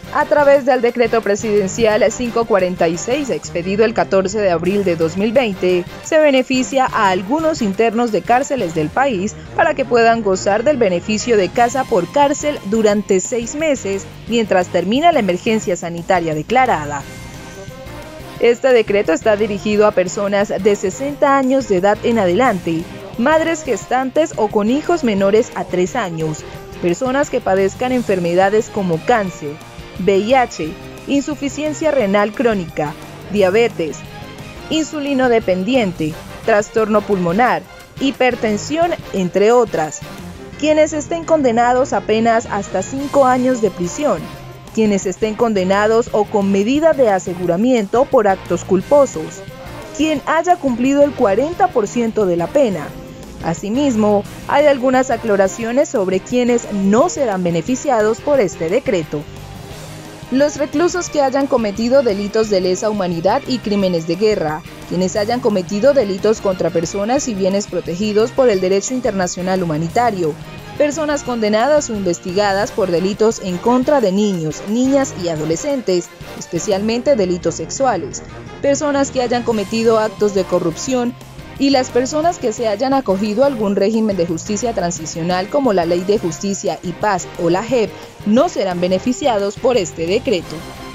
A través del decreto presidencial 546, expedido el 14 de abril de 2020, se beneficia a algunos internos de cárceles del país para que puedan gozar del beneficio de casa por cárcel durante 6 meses, mientras termina la emergencia sanitaria declarada. Este decreto está dirigido a personas de 60 años de edad en adelante, madres gestantes o con hijos menores a 3 años, personas que padezcan enfermedades como cáncer, VIH, insuficiencia renal crónica, diabetes, insulinodependiente, trastorno pulmonar, hipertensión, entre otras. Quienes estén condenados a penas hasta 5 años de prisión. Quienes estén condenados o con medida de aseguramiento por actos culposos. Quien haya cumplido el 40% de la pena. Asimismo, hay algunas aclaraciones sobre quienes no serán beneficiados por este decreto. Los reclusos que hayan cometido delitos de lesa humanidad y crímenes de guerra, quienes hayan cometido delitos contra personas y bienes protegidos por el derecho internacional humanitario, personas condenadas o investigadas por delitos en contra de niños, niñas y adolescentes, especialmente delitos sexuales, personas que hayan cometido actos de corrupción, y las personas que se hayan acogido a algún régimen de justicia transicional como la Ley de Justicia y Paz o la JEP no serán beneficiados por este decreto.